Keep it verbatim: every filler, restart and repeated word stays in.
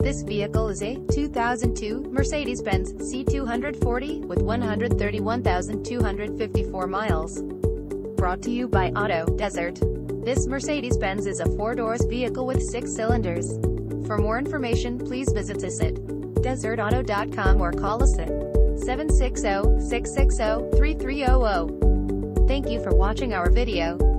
This vehicle is a two thousand two Mercedes-Benz C two forty with one hundred thirty-one thousand two hundred fifty-four miles. Brought to you by Auto Desert. This Mercedes-Benz is a four-doors vehicle with six cylinders. For more information, please visit us at desert auto dot com or call us at seven six zero, six six zero, three three zero zero. Thank you for watching our video.